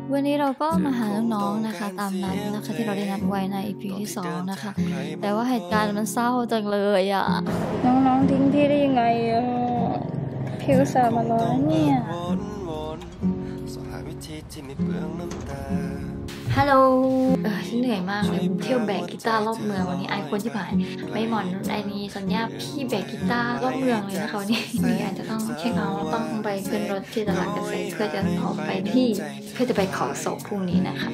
วันนี้เราก็มาหาน้องๆนะคะตามนัดนะคะที่เราได้นัดไว้ใน EP ที่2นะคะแต่ว่าเหตุการณ์มันเศร้าจังเลยอ่ะน้องๆทิ้งพี่ได้ยังไงอ่ะพี่อุตส่าห์มารอเนี่ยฮัลโหลฉันเหนื่อยมากเลยเที่ยวแบกกีตาร์รอบเมืองวันนี้ไอคนที่ผ่านไม่หมอนไอนี้สัญญาพี่แบกกีตาร์รอบเมืองเลยนะคะวันนี้อาจจะต้องเช็คเอาท์ต้องไปขึ้นรถที่ตลาดเกษตรเพื่อจะออกไปเพื่อจะไปเขาศกพรุ่งนี้นะคะ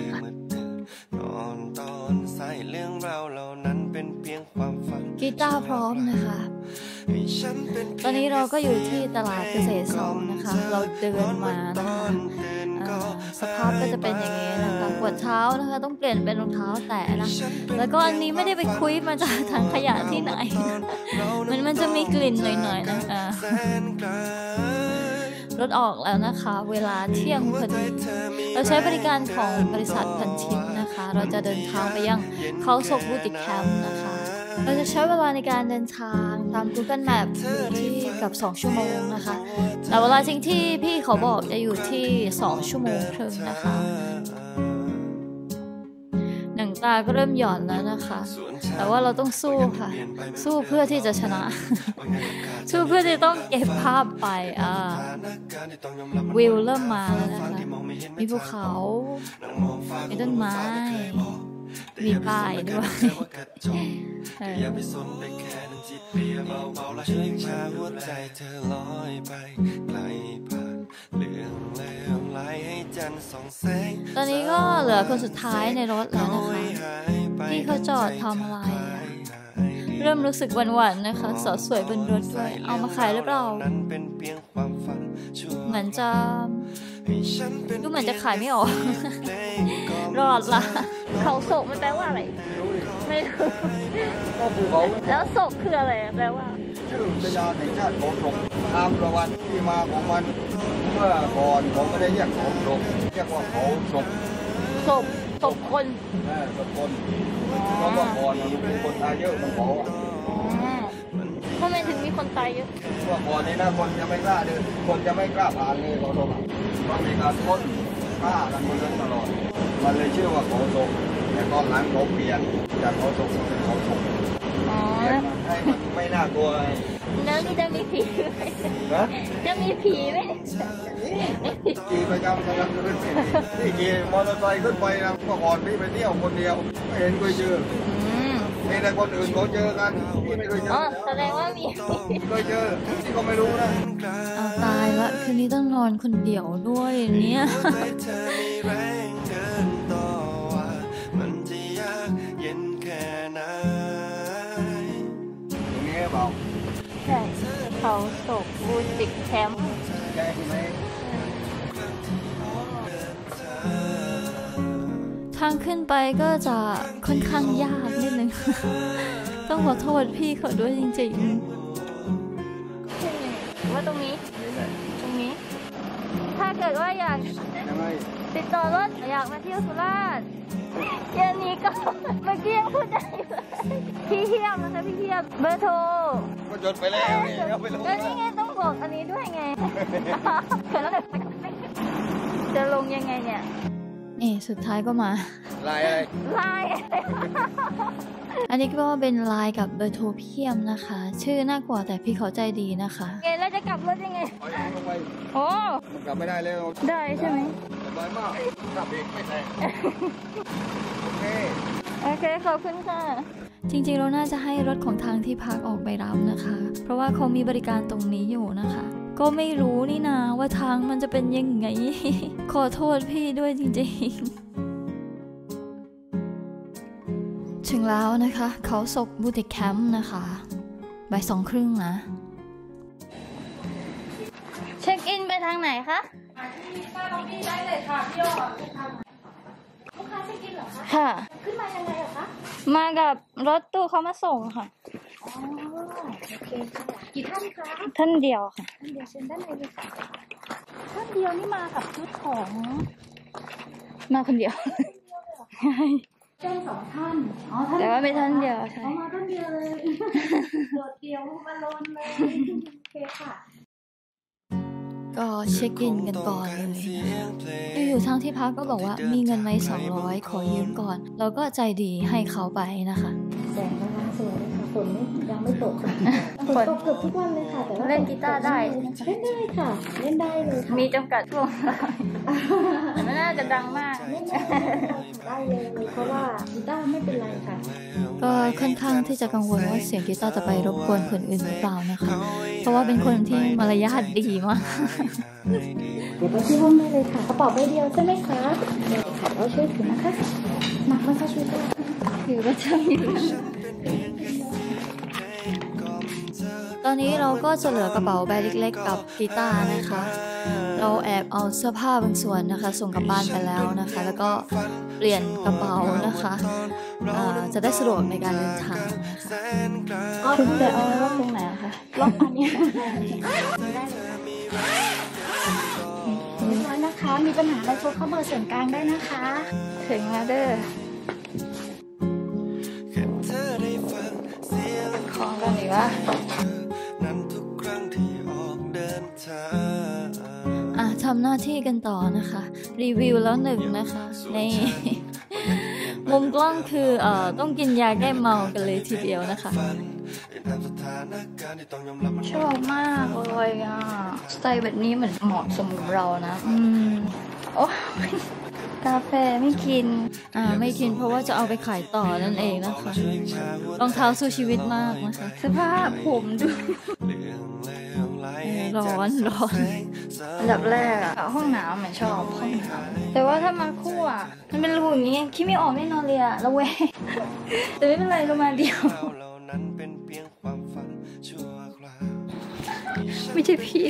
กีตาร์พร้อมนะคะตอนนี้เราก็อยู่ที่ตลาดเกษตร2นะคะเราเดินมานะคะสภาพก็จะเป็นอย่างนี้นะคะปวดเท้านะคะต้องเปลี่ยนเป็นรองเท้าแตะนะแล้วก็อันนี้ไม่ได้ไปคุยมาจากถังขยะที่ไหนมันจะมีกลิ่นหน่อยๆนะคะรถออกแล้วนะคะเวลาเที่ยงพอดีเราใช้บริการของบริษัทพันชิปนะคะเราจะเดินทางไปยังเขาศกบูติกแคมป์นะคะเราจะใช้เวลาในการเดินทางตาม Google Map อยู่ที่กับ2 ชั่วโมงนะคะแต่เวลาจริงที่พี่เขาบอกจะอยู่ที่2 ชั่วโมงครึ่งนะคะหนังตาก็เริ่มหย่อนแล้วนะคะแต่ว่าเราต้องสู้ค่ะสู้เพื่อที่จะชนะ สู้เพื่อที่ต้องเก็บภาพไปวิวเริ่มมาแล้วนะคะมีภูเขามีต้นไม้มีป้ายด้วยตอนนี้ก็เหลือคนสุดท้ายในรถแล้วนะคะที่เขาจอดทำอะไรเริ่มรู้สึกหวั่นๆนะคะสาวสวยบนรถด้วยเอามาขายหรือเปล่าเหมือนจะดูเหมือนจะขายไม่ออกรอดละเขาโศกมันแปลว่าอะไรไม่รู้แล้วโศกคืออะไรแปลว่าชื่ออุทยานแห่งชาติเขาศกตามประวัติที่มาของมันเมื่อก่อนเขาไม่ได้เรียกเขาศกเรียกว่าเขาศกศพคนศพคนเพราะว่าก่อนมีคนตายเยอะมันเขาทำไมถึงมีคนตายเยอะเมื่อก่อนนี้นะคนจะไม่กล้าเดินคนจะไม่กล้าผ่านเลยเขาศกมันมีการค้นฆ่ากันมาตลอดมันเลยชื่อว่าเขาศกแต่ตอนหลังเขาเปลี่ยนจากเขาศกเป็นเขาศกให้มันไม่น่ากลัวแล้วนี่จะมีผีไหมจะมีผีไหมขี่ประจำนี่ขี่มอเตอร์ไซค์ขึ้นไปนะเมื่อก่อนพี่ไปเที่ยวคนเดียวไม่เห็นเคยเจอมีแต่คนอื่นเขาเจอกันพี่ไม่เคยเจอแสดงว่ามีเคยเจอที่ก็ไม่รู้นะเอาตายละคืนนี้ต้องนอนคนเดียวด้วยเนี่ยใช่เขาศกบูติกแคมป์ทางขึ้นไปก็จะค่อนข้างยากนิดนึง ต้องขอโทษพี่เขาด้วยจริงๆว่าตรงนี้ถ้าเกิดว่าอยากติดต่อรถอยากมาเที่ยวสุราษฎร์เย็นนี้ก็เมื่อกี้ยังพูดได้พี่เทียมนะคะพี่เทียมเบอร์โทรก็จดไปแล้วนี่ก็นี่ไงต้องบอกอันนี้ด้วยไงแล้วจะลงยังไงเนี่ยนี่สุดท้ายก็มาไลน์อันนี้ก็เป็นไลน์กับเบอร์โทรพี่เทียมนะคะชื่อน่ากลัวแต่พี่เขาใจดีนะคะแล้วจะกลับรถยังไงโอ้กลับไม่ได้แล้วได้ใช่ไหมสบายมากขับเองไม่แตกโอเคขอบคุณค่ะจริงๆเราน่าจะให้รถของทางที่พักออกไปรับนะคะเพราะว่าเขามีบริการตรงนี้อยู่นะคะก็ไม่รู้นี่นาว่าทางมันจะเป็นยังไงขอโทษพี่ด้วยจริงๆถึงแล้วนะคะเขาศกบูติกแคมป์นะคะบ่าย 2:30นะเช็คอินไปทางไหนคะที่ได้เลยค่ะพี่ยอดลูกค้าเช็คอินเหรอคะค่ะขึ้นมายังไงเหรอคะมากับรถตู้เขามาส่งค่ะอ๋อโอเคค่ะกี่ท่านคะท่านเดียวค่ะท่านเดียวเชิญด้านในเลยค่ะท่านเดียวนี่มากับชุดของมาคนเดียวใช่แจ้ง2 ท่านอ๋อแต่ว่าไม่ท่านเดียวใช่มาท่านเดียวเลยโดดเดี่ยวมาลนเลยโอเคค่ะก็เช็คอินกันก่อนเลยนะอยู่ทางที่พักก็บอกว่ามีเงินไหม200ขอยืมก่อนเราก็ใจดีให้เขาไปนะคะแสงกำลังสวยเลยค่ะฝนยังไม่ตกค่ะฝนตกเกือบทุกวันเลยค่ะแต่ว่าเล่นกีตาร์ได้เล่นได้ค่ะเล่นได้เลยค่ะมีจำกัดช่วงแต่ไม่น่าจะดังมากได้เลยเพราะว่ากีตาร์ไม่เป็นไรค่ะก็ค่อนข้างที่จะกังวลว่าเสียงกีตาร์จะไปรบกวนคนอื่นหรือเปล่านะคะเพราะว่าเป็นคนที่มารยาทดีมากเดี๋ยวไปที่ห้องได้เลยค่ะกระเป๋าใบเดียวใช่ไหมคะได้ค่ะเราช่วยถือนะคะหนักไหมคะช่วยได้ถือว่าใช่ตอนนี้เราก็จะเหลือกระเป๋าใบเล็กๆกับกีตาร์นะคะเราแอบเอาเสื้อผ้าบางส่วนนะคะส่งกลับบ้านไปแล้วนะคะแล้วก็เปลี่ยนกระเป๋านะคะจะได้สะดวกในการเดินทางก็ถึงจะเอาล็อกตรงไหนคะล็อกอันนี้ได้เลยนะคะมีปัญหาอะไรโทรเข้าเบอร์ส่วนกลางได้นะคะถึงแล้วเด้อของกันอีกว่าทำหน้าที่กันต่อนะคะรีวิวแล้ว1นะคะในมุมกล้องคือต้องกินยาแก้เมากันเลยทีเดียวนะคะชอบมากเลยอ่ะสไตล์แบบนี้เหมือนเหมาะสมกับเรานะโอ้กาแฟไม่กินไม่กินเพราะว่าจะเอาไปขายต่อนั่นเองนะคะรองเท้าสู้ชีวิตมากนะคะสภาพผมดูร้อนอันดับแรกอะห้องน้ำมันชอบห้องน้ำแต่ว่าถ้ามาคู่อะมันเป็นรูอย่างนี้คิดไม่ออกแน่นอนเลยอะระแวงแต่ไม่เป็นไรเรามาเดียวไม่ใช่พี่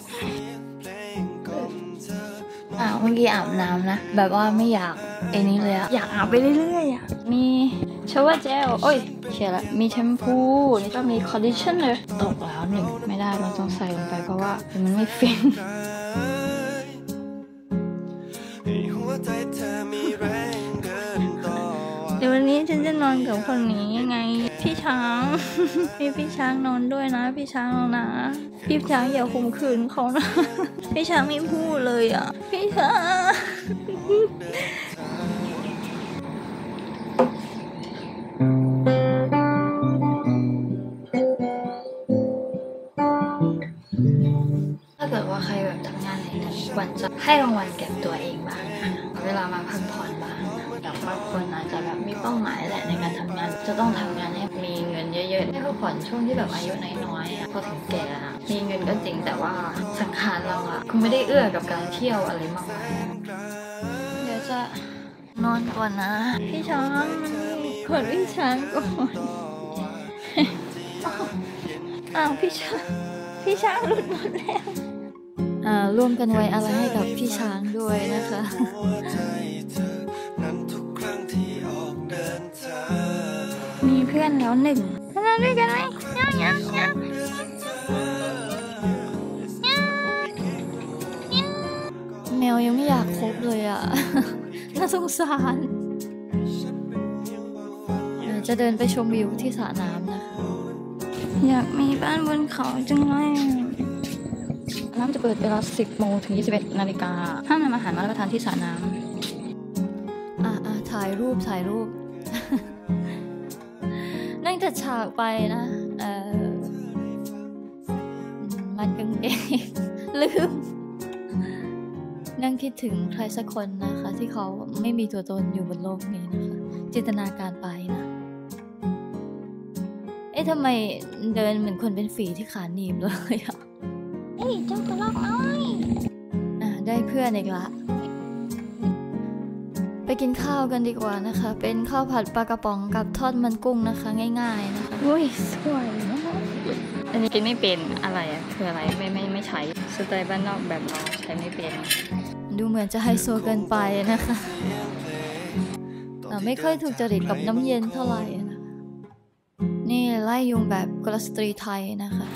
เมื่อกี้อาบน้ำนะแบบว่าไม่อยากไอ้นี้เลยอะอยากอาบไปเรื่อยๆอะมีชาวเจลโอ้ยเชียร์ละมีแชมพูนี่ก็มีคอนดิชเนอร์ตกแล้ว1ไม่ได้เราต้องใส่ลงไปเพราะว่ามันไม่ฟินเดี๋ยววันนี้ฉันจะนอนกับคนนี้ยังไงพี่ช้างมีพี่ช้างนอนด้วยนะพี่ช้างนะพี่ช้างอย่าข่มขืนเขานะพี่ช้างไม่พูดเลยอ่ะพี่ช้างถ้าเกิดว่าใครแบบทำงานเหนื่อยควรจะให้รางวัลแก่ตัวเองบ้างนะเวลามาพักผ่อนบ้างแต่บางคนอาจจะแบบมีเป้าหมายแหละในการทำงานจะต้องทำงานให้มีเงินเยอะๆให้พักผ่อนช่วงที่แบบอายุน้อยๆพอถึงแก่มีเงินก็จริงแต่ว่าสังขารเราคงไม่ได้เอื้อกับการเที่ยวอะไรมากมายเดี๋ยวจะนอนก่อนนะพี่ช้างกดพี่ช้างก่อนพี่ช้างหลุดหมดแล้วร่วมกันไว้อะไรให้กับพี่ช้างด้วยนะคะมีเพื่อนแล้ว1มาด้วยกันไหมแมวยังไม่อยากคบเลยอ่ะน่าสงสารจะเดินไปชมวิวที่สระน้ำนะคะอยากมีบ้านบนเขาจังเลยน้ำจะเปิดเวลา 10 โมงถึง 21 นาฬิกาห้ามนำอาหารมารับประทานที่สระน้ำถ่ายรูปนั่งจัดฉากไปนะมันกางเกงลืมนั่งคิดถึงใครสักคนนะคะที่เขาไม่มีตัวตนอยู่บนโลกนี้นะคะจินตนาการไปนะทำไมเดินเหมือนคนเป็นฝีที่ขาหนีบเลยอ่ะเจ้ากระรอกน้อยได้เพื่อนอีกละไปกินข้าวกันดีกว่านะคะเป็นข้าวผัดปลากระป๋องกับทอดมันกุ้งนะคะง่ายๆนะคะอุ้ยสวยมากอันนี้กินไม่เป็นอะไรคืออะไรไม่ใช้สไตล์บ้านนอกแบบเราใช้ไม่เป็นดูเหมือนจะไฮโซเกินไปนะคะไม่ค่อยถูกจริตกับน้ำเย็นเท่าไหร่นะคะนี่ไล่ยุงแบบกุลสตรีไทยนะคะ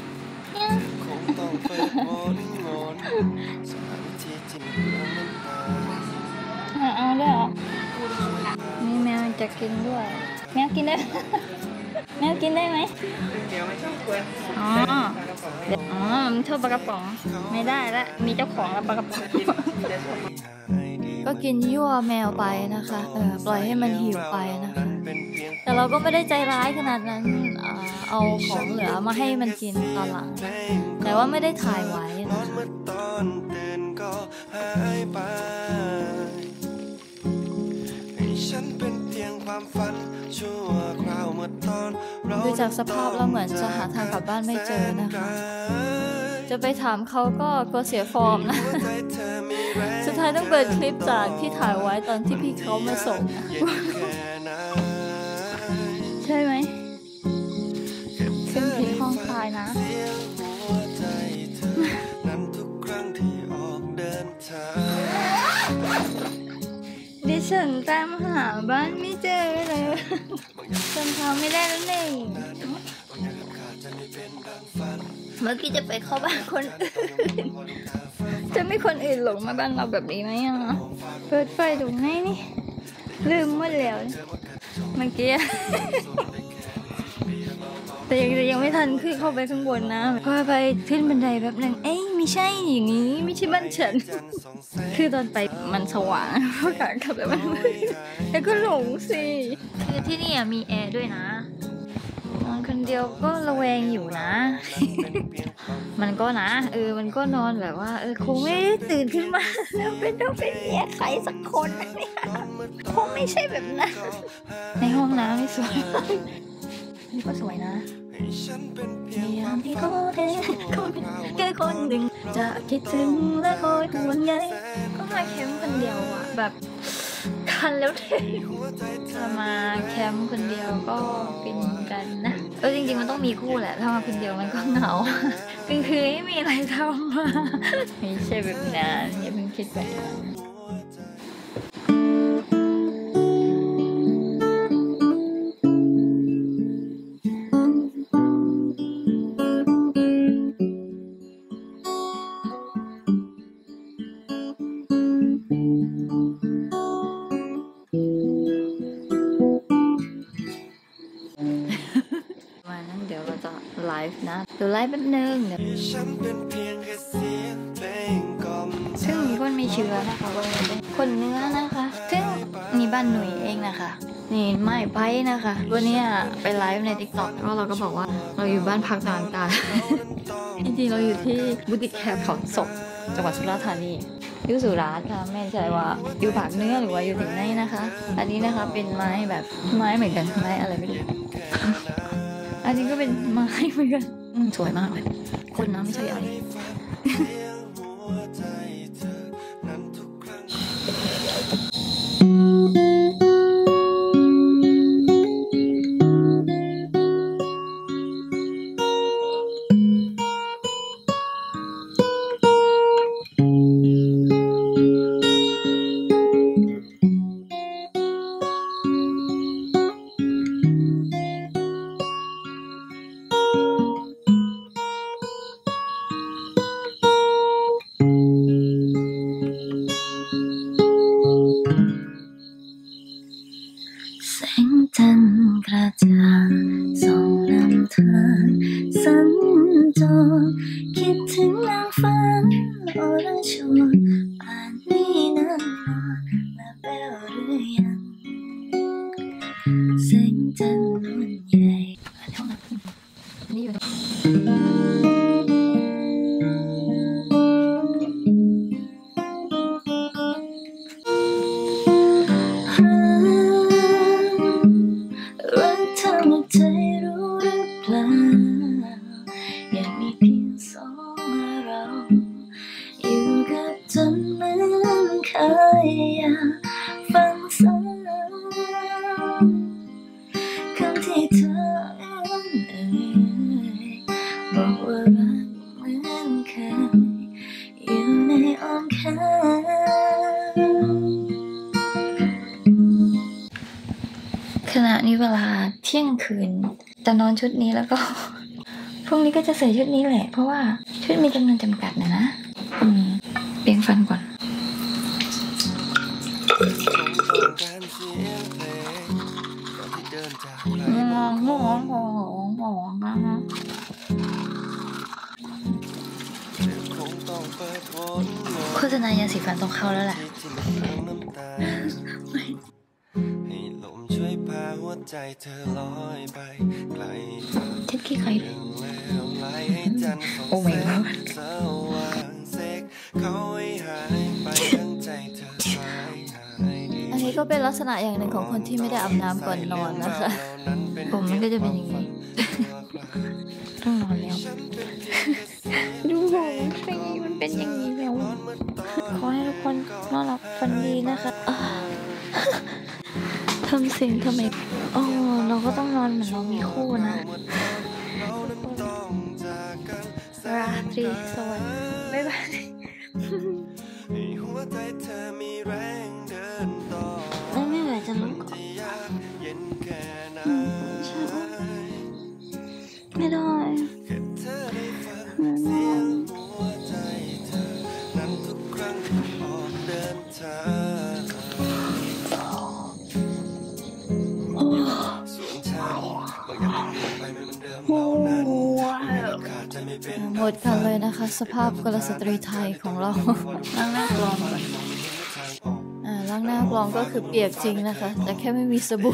เอาด้วยเหรอมีแมวจะกินด้วยแมวกินได้แมวกินได้ไหมเดี๋ยวไม่ชอบกวนอ๋อมันชอบปลากระป๋องไม่ได้ละมีเจ้าของแล้วปลากระป๋องก็กินยั่วแมวไปนะคะปล่อยให้มันหิวไปนะคะแต่เราก็ไม่ได้ใจร้ายขนาดนั้นเอาของเหลือมาให้มันกินตอนหลังแต่ว่าไม่ได้ถ่ายไว้นะคะดูจากสภาพแล้วเหมือนจะหาทางกลับบ้านไม่เจอนะคะจะไปถามเขาก็กลัวเสียฟอร์มนะสุดท้ายต้องเปิดคลิปจากที่ถ่ายไว้ตอนที่พี่เขามาส่งใช่ไหมขึ้นที่ห้องคลายนะดิฉันตามหาบ้านไม่เจอเลยจนเขาไม่ได้แล้วนี่เมื่อกี้จะไปเข้าบ้านคนอื่นจะไม่คนอื่นหลงมาบ้านเราแบบนี้ไหมอ่ะเปิดไฟตรงไหนนี่ลืมหมดแล้วเมื่อกี้แต่ยังไม่ทันขึ้นเข้าไปข้างบนนะพอไปขึ้นบันไดแบบนึงเอ้ยไม่ใช่อย่างนี้ไม่ใช่บ้านฉันคือตอนไปมันสว่างเพราะขากลับแล้วมันมืดแล้วก็หลงสิคือที่นี่มีแอร์ด้วยนะนอนคนเดียวก็ระแวงอยู่นะ มันก็นะมันก็นอนแบบว่าคงไม่ได้ตื่นขึ้นมาแล้วเป็นเมียใครสักคนเนี่ยคงไม่ใช่แบบนั้นในห้องน้ำไม่สวยนี่ก็สวยนะยามที่เขาเดินแค่คนหนึ่งจะคิดถึงและคอยห่วงใยก็มาแคมป์คนเดียวอ่ะแบบคันแล้วเท่จะมาแคมป์คนเดียวก็เป็นกันนะจริงๆมันต้องมีคู่แหละถ้ามาคนเดียวมันก็เหงาคือไม่มีอะไรทำมาไม่ใช่แบบนั้นอย่าเพิ่งคิดแบบนั้นเดี๋ยวเราจะไลฟ์นะเดี๋ยวไลฟ์แป๊บนึงซึ่งมีคนมีเชื้อนะคะคนเนื้อนะคะซึ่งนี่บ้านหนุ่ยเองนะคะนี่ไม่ไปนะคะวันนี้ไปไลฟ์ใน TikTok แล้วเราก็บอกว่าเราอยู่บ้านพักต่างๆจริงๆเราอยู่ที่บุติกแคร์เขาศกจังหวัดสุราษฎร์ธานีอยู่สุราษฎร์ค่ะไม่ใช่ว่าอยู่ปากเนื้อหรือว่าอยู่ถึงไหนนะคะอันนี้นะคะเป็นไม้แบบไม้เหมือนกันไม้อะไรไม่รู้อันนี้ก็เป็นไม้เหมือนกันสวยมากเลยคนนะไม่ใช่อะไรจันทร์กระจ่างส่องนำทางสัญจรคิดถึงนางฟ้าอรชรป่านนี้นั้นนอนและแป้วหรือยังแสงจันทร์นวลใหญ่นี่อยู่ใจรู้หรือเปล่าอยากมีเพียงสองเราอยู่กับจนเหมือนเคยอยากฟังซ้ำคำที่เธอบอกว่ารักเหมือนเคยอยู่ในอ้อมแขนขณะนี้เวลาเที่ยงคืนจะนอนชุดนี้แล้วก็พรุ่งนี้ก็จะใส่ชุดนี้แหละเพราะว่าชุดมีจำนวนจำกัดนะเปลี่ยนฟันก่อนนะคะโฆษณายาสีฟันต้องเข้าแล้วแหละเทปกี้ใครโอ้ไม่รู้อันนี้ก็เป็นลักษณะอย่างหนึ่งของคนที่ไม่ได้อาบน้ำก่อนนอนนะคะผมมันก็จะเป็นอย่างนี้ต้องนอนแล้วดูมันเป็นอย่างนี้แล้วขอให้ทุกคนนอนหลับฝันดีนะคะทำเสียงทำไมเราก็ต้องนอนเหมือนเรามีคู่นะราตรีสวัสดิ์บ๊ายบายไม่เหนื่อยจะลุกไม่ได้หมดกันเลยนะคะสภาพกุลสตรีไทยของเราล้างหน้ากลองก่อนล้างหน้ากลองก็คือเปียกจริงนะคะแต่แค่ไม่มีสบู่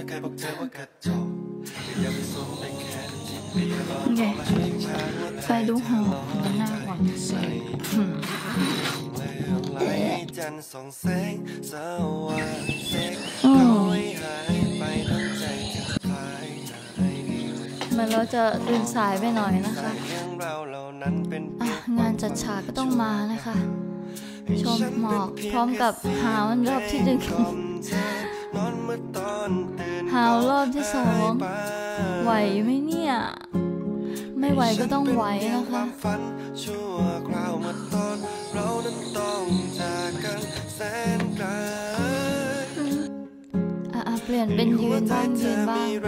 ไงไปดูหอล้างหน้าก่อนมันเราจะตื่นสายไปหน่อยนะคะงานจัดฉากก็ต้องมานะคะชมหมอกพร้อมกับหาวรอบที่1หาวรอบที่2ไหวไหมเนี่ยไม่ไหวก็ต้องไหวนะคะเปลี่ยนเป็นยืนบ้างยืนบ้าง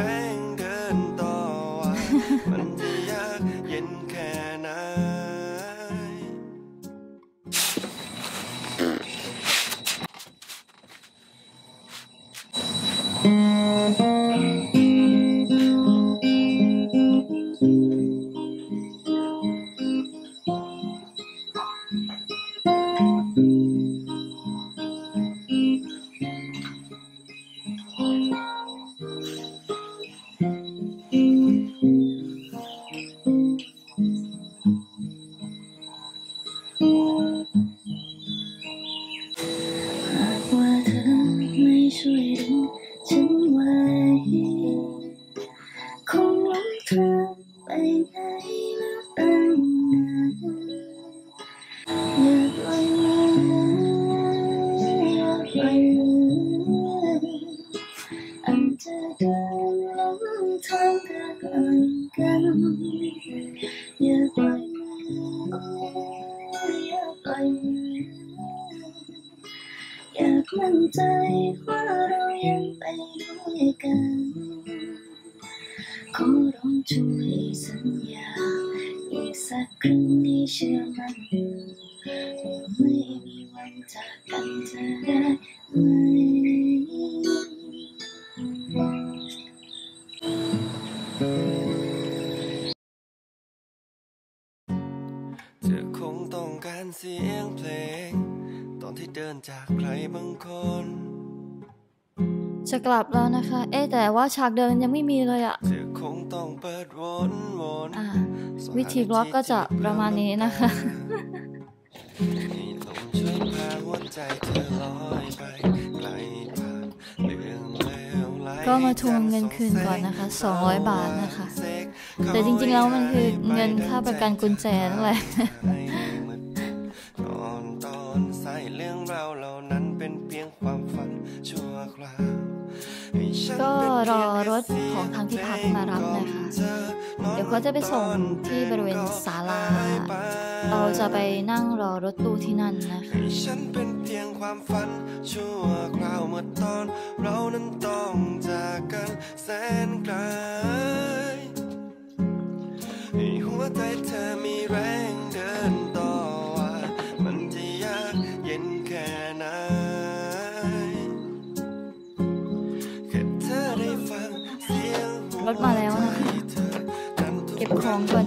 อยากมั่นใจว่าเรายังไปด้วยกันขอร้องช่วยสัญญาอีกสักครั้งที่เชื่อมันไม่มีวันจากกันจะได้ไหมเธอคงต้องการเสียงเพลงตอนที่เดินจากใครบางคนจะกลับแล้วนะคะแต่ว่าฉากเดินยังไม่มีเลยอะเธอคงต้องเปิดวนวิธีบล็อกก็จะประมาณนี้นะคะก็มาทวงเงินคืนก่อนนะคะ200 บาทนะคะแต่จริงๆแล้วมันคือเงินค่าประกันกุญแจนั่นแหละก็รอรถของทางที่พักมารับนะคะเดี๋ยวเขาจะไปส่งที่บริเวณศาลาเราจะไปนั่งรอรถตู้ที่นั่นนะคะฉันเป็นเพียงความฝันชั่วคราวเมื่อตอนเรานั้นต้องจากกันแสนไกลหัวใจเธอมีแรงเดินต่อว่ามันจะยากเย็นแค่ไหนแค่เธอได้ฟังเสียงรถบของก่อน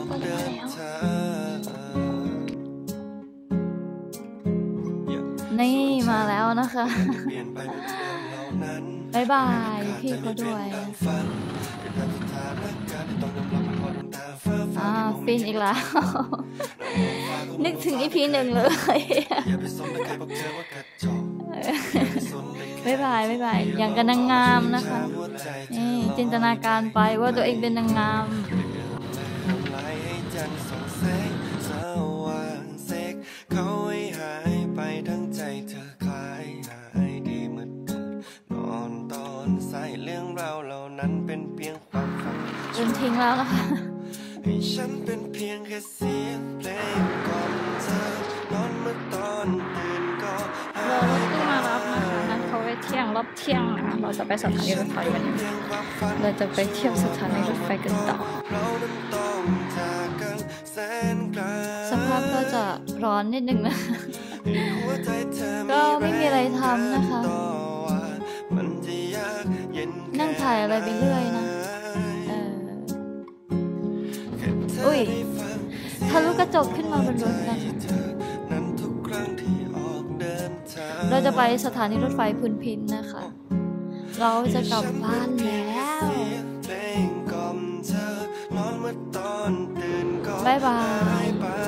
นี่มาแล้วนะคะบ๊ายบายพี่เขาด้วยฟินอีกแล้วนึกถึงEP 1เลยบ๊ายบายอย่างกับนางงามนะคะนี่จินตนาการไปว่าตัวเองเป็นนางงามเขาหายไปทั้งใจเธอคลายหายดีมืดนอนตอนสายเรื่องราวเหล่านั้นเป็นเพียงความฝันจนทิ้งแล้วนะคะให้ฉันเป็นเพียงแค่เสียงเพลงก่อนเธอนอนเมื่อตอนตื่นก็รอรถตู้มารับนะคะนั้นเขาไปเที่ยงรอบเที่ยงนะคะเราจะไปสถานีรถไฟวันนี้เราจะไปเที่ยวสถานีรถไฟกันต่อสภาพก็จะร้อนนิดนึงนะก็ไม่มีอะไรทำนะคะนั่งถ่ายอะไรไปเรื่อยนะอุ้ยทะลุกระจกขึ้นมาบนรถกันเราจะไปสถานีรถไฟพุนพินนะคะเราจะกลับบ้านแล้วบ๊ายบาย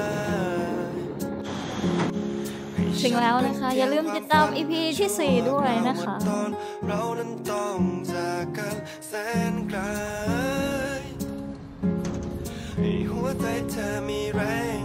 ถึงแล้วนะคะอย่าลืมติดตาม EP ที่ 4ด้วยนะคะเรานั้นต้องจากกันแสนไกลให้หัวใจเธอมีแรง